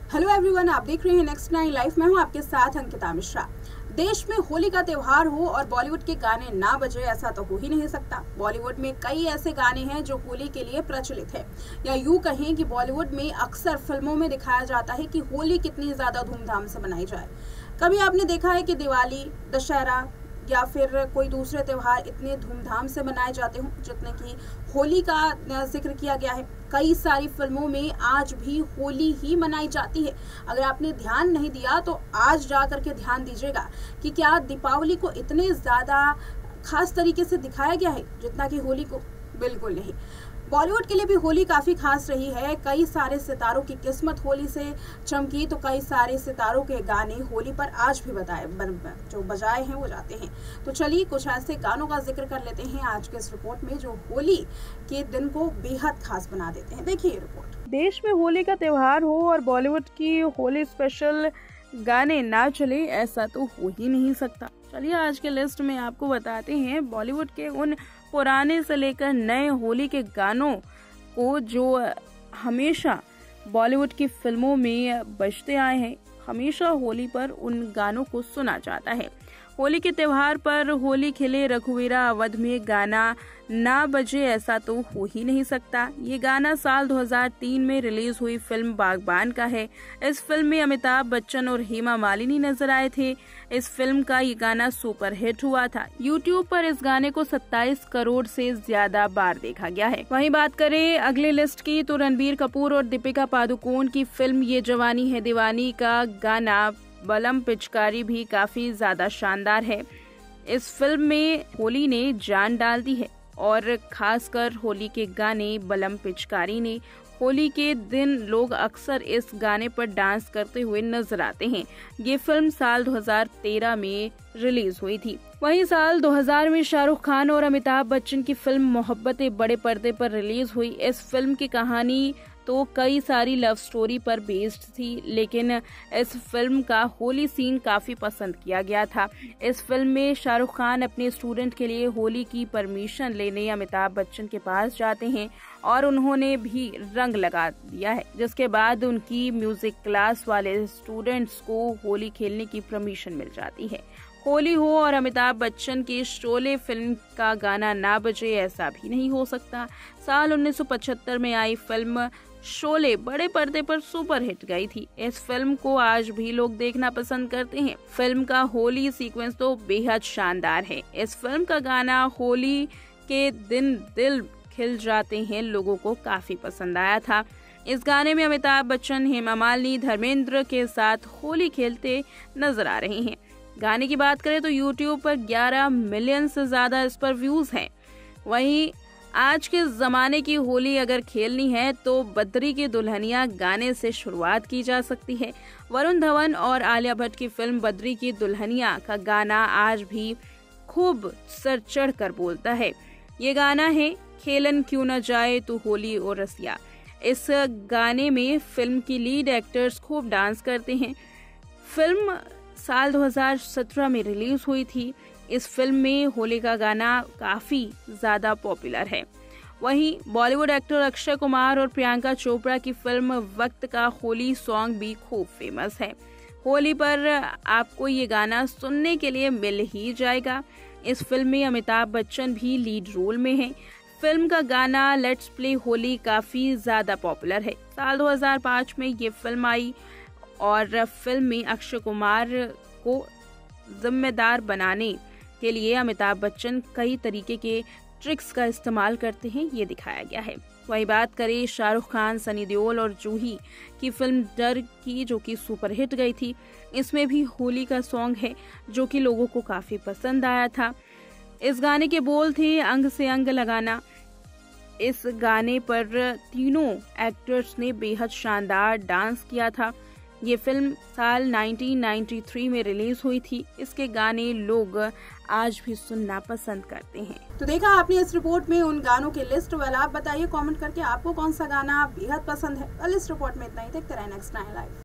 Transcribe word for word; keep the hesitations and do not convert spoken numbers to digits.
Hello everyone, आप देख रहे हैं नेक्स्ट नाइन लाइफ। मैं हूं आपके साथ अंकिता मिश्रा। देश में होली का त्योहार हो और बॉलीवुड के गाने ना बजे, ऐसा तो हो ही नहीं सकता। बॉलीवुड में कई ऐसे गाने हैं जो होली के लिए प्रचलित है, या यूं कहें कि बॉलीवुड में अक्सर फिल्मों में दिखाया जाता है कि होली कितनी ज्यादा धूमधाम से मनाई जाए। कभी आपने देखा है कि दिवाली, दशहरा या फिर कोई दूसरे त्योहार इतने धूमधाम से मनाए जाते हों जितने कि होली का जिक्र किया गया है। कई सारी फिल्मों में आज भी होली ही मनाई जाती है। अगर आपने ध्यान नहीं दिया तो आज जा करके ध्यान दीजिएगा कि क्या दीपावली को इतने ज़्यादा खास तरीके से दिखाया गया है जितना कि होली को। बिल्कुल नहीं। बॉलीवुड के लिए भी होली काफ़ी खास रही है। कई सारे सितारों की किस्मत होली से चमकी, तो कई सारे सितारों के गाने होली पर आज भी बताए जो बजाए हैं वो जाते हैं। तो चलिए कुछ ऐसे गानों का जिक्र कर लेते हैं आज के इस रिपोर्ट में जो होली के दिन को बेहद खास बना देते हैं। देखिए ये रिपोर्ट। देश में होली का त्योहार हो और बॉलीवुड की होली स्पेशल गाने ना चले, ऐसा तो हो ही नहीं सकता। चलिए आज के लिस्ट में आपको बताते हैं बॉलीवुड के उन पुराने से लेकर नए होली के गानों को जो हमेशा बॉलीवुड की फिल्मों में बजते आए हैं। हमेशा होली पर उन गानों को सुना जाता है। होली के त्योहार पर होली खेले रघुवीरा अवध में गाना ना बजे, ऐसा तो हो ही नहीं सकता। ये गाना साल दो हज़ार तीन में रिलीज हुई फिल्म बागबान का है। इस फिल्म में अमिताभ बच्चन और हेमा मालिनी नजर आए थे। इस फिल्म का ये गाना सुपर हिट हुआ था। यूट्यूब पर इस गाने को सत्ताईस करोड़ से ज्यादा बार देखा गया है। वहीं बात करें अगले लिस्ट की तो रणबीर कपूर और दीपिका पादुकोण की फिल्म ये जवानी है दीवानी का गाना बलम पिचकारी भी काफी ज्यादा शानदार है। इस फिल्म में होली ने जान डाल दी है और खासकर होली के गाने बलम पिचकारी ने होली के दिन लोग अक्सर इस गाने पर डांस करते हुए नजर आते हैं। ये फिल्म साल दो हज़ार तेरह में रिलीज हुई थी। वहीं साल दो हज़ार में शाहरुख खान और अमिताभ बच्चन की फिल्म मोहब्बतें बड़े पर्दे पर रिलीज हुई। इस फिल्म की कहानी तो कई सारी लव स्टोरी पर बेस्ड थी, लेकिन इस फिल्म का होली सीन काफी पसंद किया गया था। इस फिल्म में शाहरुख खान अपने स्टूडेंट के लिए होली की परमिशन लेने अमिताभ बच्चन के पास जाते हैं और उन्होंने भी रंग लगा दिया है, जिसके बाद उनकी म्यूजिक क्लास वाले स्टूडेंट्स को होली खेलने की परमिशन मिल जाती है। होली हो और अमिताभ बच्चन की शोले फिल्म का गाना ना बजे, ऐसा भी नहीं हो सकता। साल उन्नीस सौ पचहत्तर में आई फिल्म शोले बड़े पर्दे पर सुपर हिट गई थी। इस फिल्म को आज भी लोग देखना पसंद करते हैं। फिल्म का होली सीक्वेंस तो बेहद शानदार है। इस फिल्म का गाना होली के दिन दिल खिल जाते हैं लोगों को काफी पसंद आया था। इस गाने में अमिताभ बच्चन, हेमा मालिनी, धर्मेंद्र के साथ होली खेलते नजर आ रहे हैं। गाने की बात करें तो यूट्यूब पर ग्यारह मिलियन से ज्यादा इस पर व्यूज हैं। वहीं आज के जमाने की होली अगर खेलनी है तो बद्री की दुल्हनिया गाने से शुरुआत की जा सकती है। वरुण धवन और आलिया भट्ट की फिल्म बद्री की दुल्हनिया का गाना आज भी खूब सर चढ़ कर बोलता है। ये गाना है खेलन क्यों न जाए तू होली और रसिया। इस गाने में फिल्म की लीड एक्टर्स खूब डांस करते हैं। फिल्म साल दो हज़ार सत्रह में रिलीज हुई थी। इस फिल्म में होली का गाना काफी ज्यादा पॉपुलर है। वहीं बॉलीवुड एक्टर अक्षय कुमार और प्रियंका चोपड़ा की फिल्म वक्त का होली सॉन्ग भी खूब फेमस है। होली पर आपको ये गाना सुनने के लिए मिल ही जाएगा। इस फिल्म में अमिताभ बच्चन भी लीड रोल में हैं। फिल्म का गाना लेट्स प्ले होली काफी ज्यादा पॉपुलर है। साल दो हज़ार पाँच में ये फिल्म आई और फिल्म में अक्षय कुमार को जिम्मेदार बनाने के लिए अमिताभ बच्चन कई तरीके के ट्रिक्स का इस्तेमाल करते हैं, ये दिखाया गया है। वही बात करें शाहरुख खान, सनी देओल और जूही की फिल्म डर की, जो कि सुपर हिट गई थी। इसमें भी होली का सॉन्ग है जो कि लोगों को काफी पसंद आया था। इस गाने के बोल थे अंग से अंग लगाना। इस गाने पर तीनों एक्टर्स ने बेहद शानदार डांस किया था। ये फिल्म साल उन्नीस सौ तिरानवे में रिलीज हुई थी। इसके गाने लोग आज भी सुनना पसंद करते हैं। तो देखा आपने इस रिपोर्ट में उन गानों की लिस्ट। वाला आप बताइए कमेंट करके आपको कौन सा गाना बेहद पसंद है। कल इस रिपोर्ट में इतना ही। देखते रहे नेक्स्ट नाइन लाइव।